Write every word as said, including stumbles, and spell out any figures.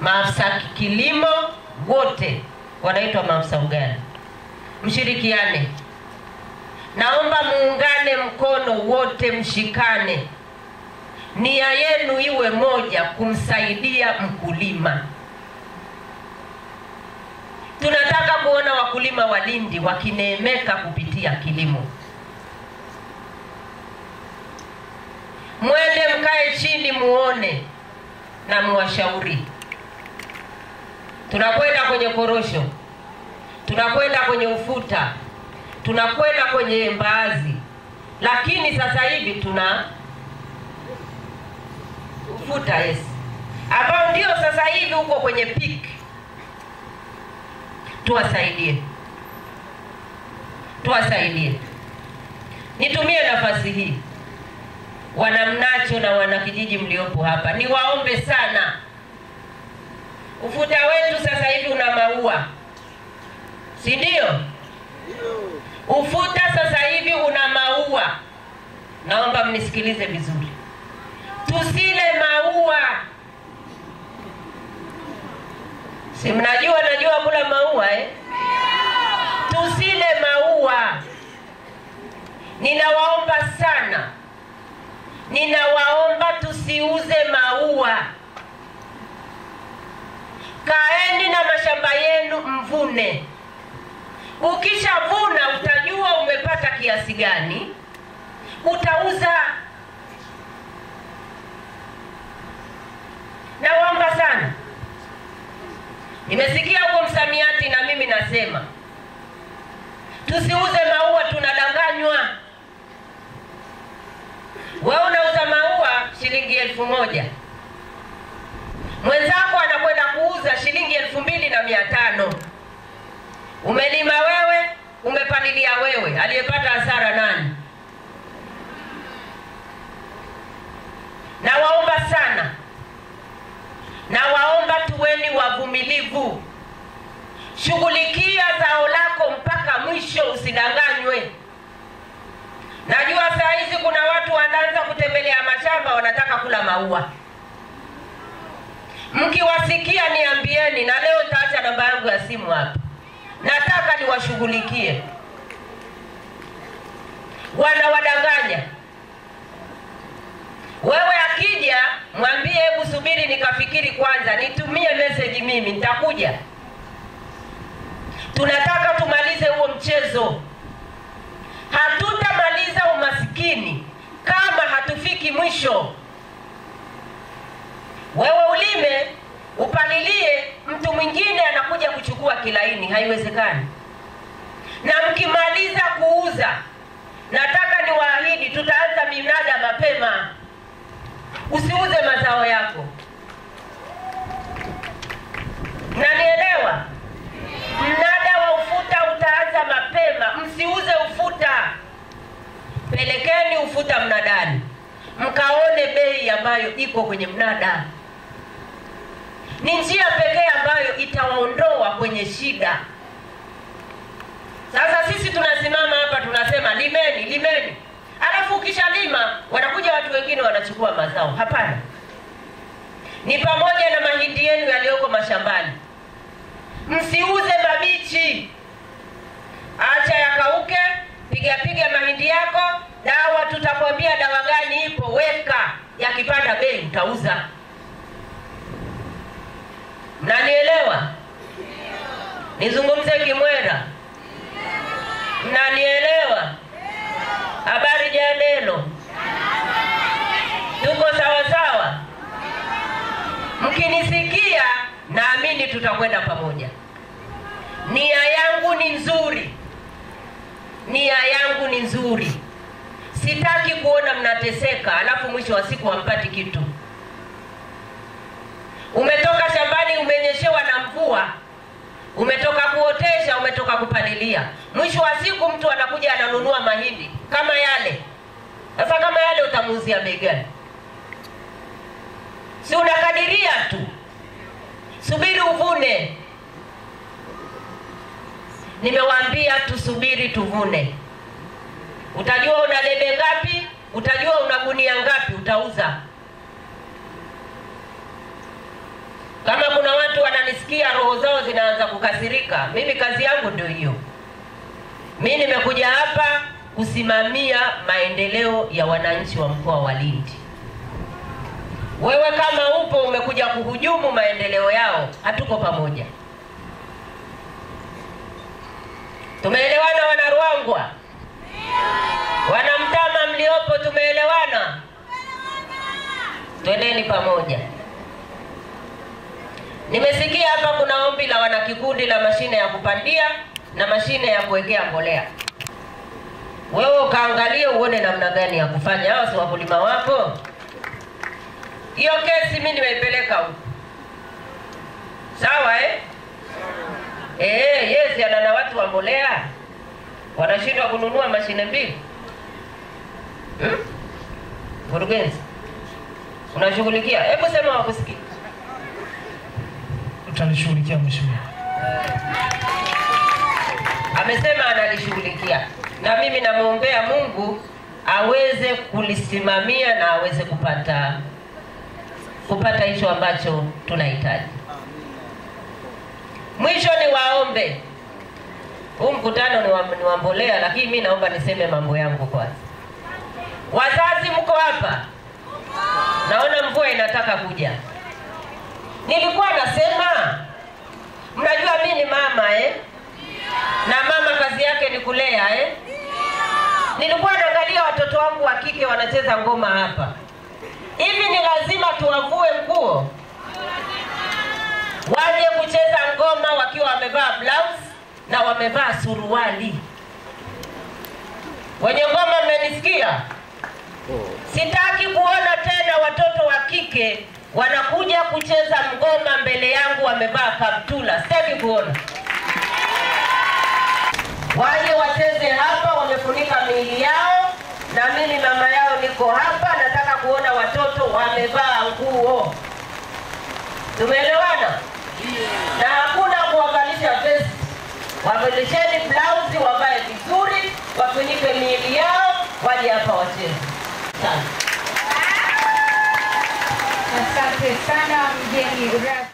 maafisa kilimo wote wanaitwa maafisa ugani, mshirikiane. Naomba muungane mkono wote, mshikane. Nia yenu iwe moja, kumsaidia mkulima. Tunataka kuona wakulima wa Lindi wakineemeka kupitia kilimo. Mwende mkae chini muone na muwashauri. Tunakwenda kwenye korosho, tunakwenda kwenye ufuta, tunakwenda kwenye mbaazi, lakini sasa hivi tuna ufuta, yes, ambao ndio sasa hivi uko kwenye peak. Tuwasaidie, tuwasaidie. Nitumie nafasi hii, wanamnacho na wanakijiji mliopo hapa, niwaombe sana. Ufuta wetu sasa hivi una maua, si ndio? Ufuta sasa hivi una maua. Naomba mnisikilize vizuri. Tusile maua. Si mnajua najua kula maua eh? Tusile maua. Ninawaomba sana. Ninawaomba tusiuze maua. Kaeni na mashamba yenu mvune. Ukishavuna utajua umepata kiasi gani, utauza. Naomba sana. Nimesikia huko msamiati na mimi nasema tusiuze maua, tunadanganywa. Wewe unauza maua shilingi elfu moja. Mwenzako anakwenda kuuza shilingi elfu mbili na mia tano. Umelima wewe, umepalilia wewe, aliyepata hasara nani? Na waomba sana. Na waomba tuweni wavumilivu. Shughulikia zao lako mpaka mwisho, usidanganywe. Najua saa hizi kuna watu wanaanza kutembelea mashamba wanataka kula maua. Mkiwasikia niambieni, na leo nitaacha namba yangu ya simu hapa. Nataka niwashughulikie. Wanawadanganya. Wewe akija, mwambie hebu subiri nikafikiri kwanza, nitumie message mimi, nitakuja. Tunataka tumalize huo mchezo. Hatutamaliza umasikini kama hatufiki mwisho. Wewe ulime, upalilie, mtu mwingine anakuja kuchukua kilaini, haiwezekani. Na mkimaliza kuuza, nataka niwaahidi tutaanza minada mapema. Usiuze mazao yako. Mnanielewa? Mnada wa ufuta utaanza mapema. Msiuze ufuta. Pelekeni ufuta mnadani, mkaone bei ambayo iko kwenye mnada. Ni njia pekee ambayo itawaondoa kwenye shida. Sasa sisi tunasimama hapa tunasema limeni, limeni. Alafu kisha lima, wanakuja watu wengine wanachukua mazao. Hapana. Ni pamoja na mahindi yenu yaliyoko mashambani. Msiuze mabichi. Acha yakauke, piga piga mahindi yako, dawa tutakwambia dawa gani ipo, weka. Yakipanda bei utauza. Mnanielewa? Nizungumze Kimwera? Mnanielewa? Habari janelo? Tuko sawa sawa? Mkinisikia naamini tutakwenda pamoja. Nia yangu ni nzuri. Nia yangu ni nzuri. Sitaki kuona mnateseka alafu mwisho wa siku hampati kitu. Umetoka shambani umenyeshewa na mvua, umetoka kuotesha, umetoka kupalilia, mwisho wa siku mtu anakuja ananunua mahindi kama yale. Sasa kama yale utamuuzia bei gani? Si unakadiria tu. Subiri uvune. Nimewaambia tusubiri tuvune. Utajua una debe ngapi, utajua una gunia ngapi utauza. Kama kuna watu wananisikia roho zao zinaanza kukasirika, mimi kazi yangu ndio hiyo. Mimi nimekuja hapa kusimamia maendeleo ya wananchi wa mkoa wa Lindi. Wewe kama upo umekuja kuhujumu maendeleo yao, hatuko pamoja. Tumeelewana Wana-Ruangwa? Wanamtama mliopo, tumeelewana? Twendeni pamoja. Nimesikia hapa kuna ombi la wanakikundi la mashine ya kupandia na mashine ya kuwekea mbolea. Wewe ukaangalie uone namna gani ya kufanya. Hao si wakulima wako? Hiyo kesi mimi nimeipeleka huko. Sawa eh? Eh, yes, ana na watu wa mbolea. Wanashindwa kununua mashine mbili. Hmm? Mkurugenzi, unashughulikia? Hebu sema wakusikia. Utanishughulikia mheshimiwa. Amesema analishughulikia. Na mimi namuombea Mungu aweze kulisimamia na aweze kupata kupata hicho ambacho tunahitaji. Mwisho ni waombe. Huu mkutano ni wa, ni wa mbolea, lakini mimi naomba niseme mambo yangu kwanza. Wazazi mko hapa? Naona mvua inataka kuja. Nilikuwa nasema, mnajua mimi ni mama eh? Na mama kazi yake ni kulea eh? Nilikuwa naangalia watoto wangu wa kike wanacheza ngoma hapa. Hivi ni lazima tuwavue nguo waje kucheza ngoma wakiwa wamevaa blouse na wamevaa suruali? Wenye ngoma mmenisikia? Sitaki kuona tena watoto wa kike wanakuja kucheza ngoma mbele yangu wamevaa kaptula. Sitaki kuona. Waje wacheze hapa wamefunika miili yao, na mimi mama yao niko hapa, nataka kuona watoto wamevaa nguo. Tumeelewana? Na hakuna kuwavalisha vest. Wavalisheni blouse, wavae vizuri, wafunike miili yao, waje hapa wacheze. Asante. Asante sana mgeni.